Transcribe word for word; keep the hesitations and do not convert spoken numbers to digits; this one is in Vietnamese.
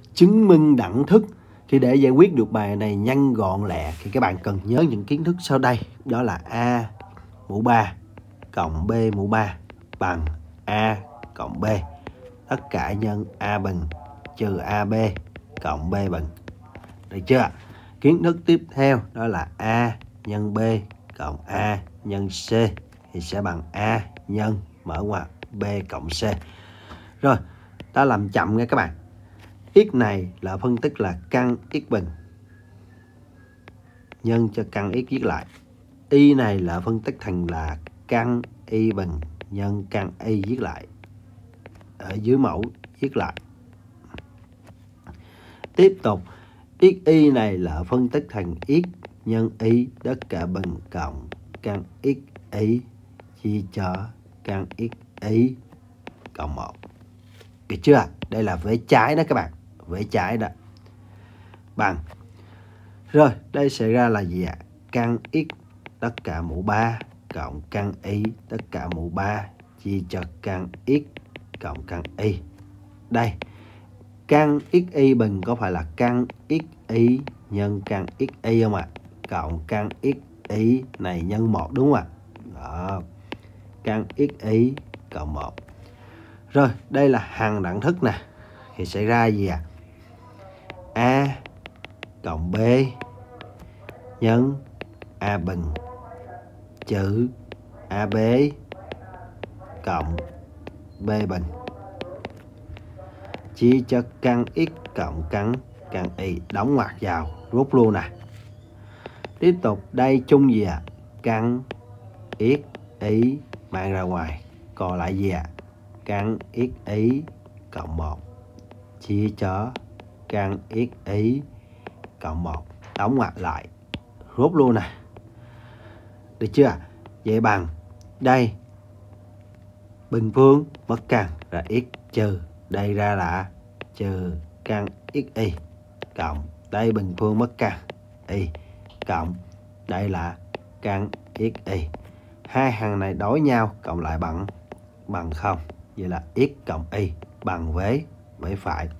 chứng minh đẳng thức. Thì để giải quyết được bài này nhanh gọn lẹ thì các bạn cần nhớ những kiến thức sau đây. Đó là A mũ ba cộng B mũ ba bằng A cộng B. Tất cả nhân A bình trừ a bê cộng B bình. Được chưa? Kiến thức tiếp theo đó là A nhân B cộng A nhân C thì sẽ bằng A nhân mở ngoặc B cộng C. Rồi, ta làm chậm nha các bạn. X này là phân tích là căn x bình nhân cho căn x viết lại. Y này là phân tích thành là căn y bình nhân căn y viết lại. Ở dưới mẫu viết lại. Tiếp tục, xy này là phân tích thành x nhân y tất cả bình cộng căn x y chia cho căn x y cộng một. Được chưa? Đây là vế trái đó các bạn. Vế trái đó. Bằng. Rồi, đây sẽ ra là gì ạ? Căn x tất cả mũ ba cộng căn y tất cả mũ ba chia cho căn x cộng căn y. Đây, căn xy bình có phải là căn xy nhân căn xy không ạ? Cộng căn xy này nhân một đúng không ạ? Đó. Căn xy cộng một. Rồi, đây là hằng đẳng thức nè. Thì sẽ ra gì ạ? A cộng B nhân A bình trừ a bê cộng B bình chia cho căn x cộng căn căn y, đóng ngoặc vào, rút luôn nè. Tiếp tục, đây chung gì ạ? À? Căn x y mang ra ngoài, còn lại gì ạ? À? Căn x y cộng một chia cho căn x y cộng một, đóng ngoặc lại, rút luôn nè. Được chưa? Vậy bằng đây bình phương mất căn là x trừ đây ra là trừ căn xy cộng đây bình phương mất căn y cộng đây là căn xy. Hai hàng này đối nhau cộng lại bằng bằng không. Vậy là x cộng y bằng với với phải.